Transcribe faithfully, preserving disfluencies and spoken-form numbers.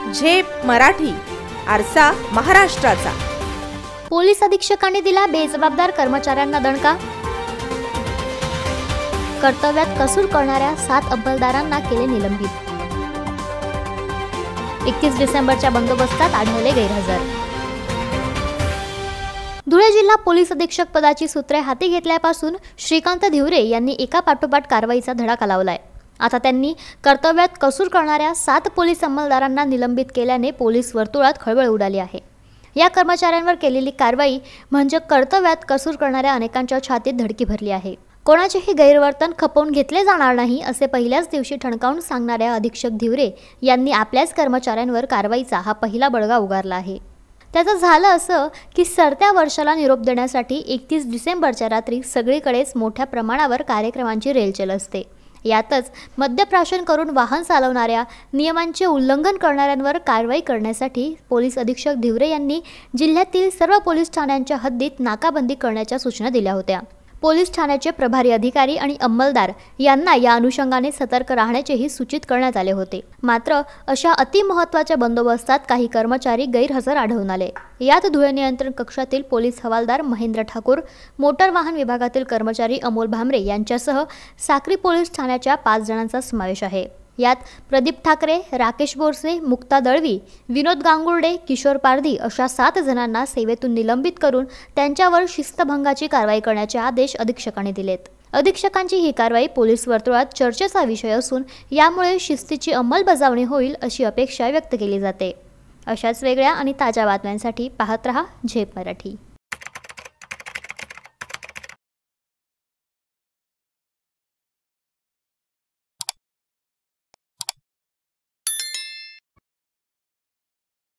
झेप मराठी, आरसा महाराष्ट्राचा। पोलीस अधीक्षकांनी दिला बेजबाबदार कर्मचाऱ्यांना दणका। कर्तव्यात कसूर करणाऱ्या सात अंमलदारांना केले निलंबित। एकतीस डिसेंबरच्या बंदोबस्तात आढळले गैरहजर। धुळे जिल्हा पोलीस अधीक्षक पदाची सूत्रे हाती घेतल्यापासून श्रीकांत धिवरे यांनी एका पाठोपाठ कारवाईचा धडाका लावलाय। आता त्यांनी कर्तव्यात कसूर करणाऱ्या सात पोलीस अंमलदारांना निलंबित केल्याने पोलीस वर्तुळात खळबळ उडाली आहे। या कर्मचाऱ्यांवर केलेली कारवाई म्हणजे कर्तव्यात कसूर करणाऱ्या अनेकांच्या छातीत धडकी भरली आहे। कोणाचेही गैरवर्तन खपवून घेतले जाणार नाही असे पहिल्याच दिवशी ठणकावून सांगणाऱ्या अधीक्षक धिवरे यांनी आपल्याच कर्मचाऱ्यांवर कारवाईचा हा पहिला बळगा उगारला आहे। त्याचं झालं असं की सरत्या वर्षाला निरोप देण्यासाठी एकतीस डिसेंबरच्या रात्री सगळीकडेच मोठ्या प्रमाणावर कार्यक्रमांची रेलचेल असते। यातच मद्यप्राशन करून वाहन चालवणाऱ्या, नियमांचे उल्लंघन करणाऱ्यांवर कारवाई करण्यासाठी पोलीस अधीक्षक धिवरे यांनी जिल्ह्यातील सर्व पोलीस ठाण्यांच्या हद्दीत नाकाबंदी करण्याच्या सूचना दिल्या होत्या। पोलीस ठाण्याचे प्रभारी अधिकारी आणि अंमलदार यांना या अनुषंगाने सतर्क राहण्याचेही सूचित करण्यात आले होते। मात्र अशा अतिमहत्त्वाच्या बंदोबस्तात काही कर्मचारी गैरहजर आढळून आले। यात धुळे नियंत्रण कक्षातील पोलीस हवालदार महेंद्र ठाकूर, मोटर वाहन विभागातील कर्मचारी अमोल भामरे यांच्यासह साक्री पोलीस ठाण्याच्या पाच जणांचा समावेश आहे। यात प्रदीप ठाकरे, राकेश बोरसे, मुक्ता दळवी, विनोद गांगुर्डे, किशोर पारधी अशा सात जणांना सेवेतून निलंबित करून त्यांच्यावर शिस्तभंगाची कारवाई करण्याचे आदेश अधीक्षकांनी दिलेत। अधीक्षकांची ही कारवाई पोलीस वर्तुळात चर्चेचा विषय असून यामुळे शिस्तीची अंमलबजावणी होईल अशी अपेक्षा व्यक्त केली जाते। अशाच वेगळ्या आणि ताज्या बातम्यांसाठी पाहत रहा झेप मराठी।